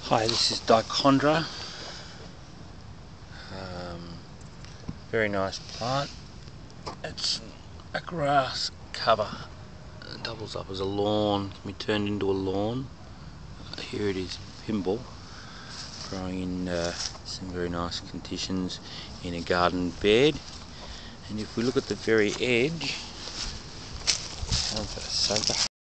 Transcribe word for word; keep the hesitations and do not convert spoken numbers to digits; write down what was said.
Hi, this is Dichondra. Um, very nice plant. It's a grass cover. It doubles up as a lawn, can be turned into a lawn. Uh, here it is, Pimble, growing in uh, some very nice conditions in a garden bed. And if we look at the very edge of the sofa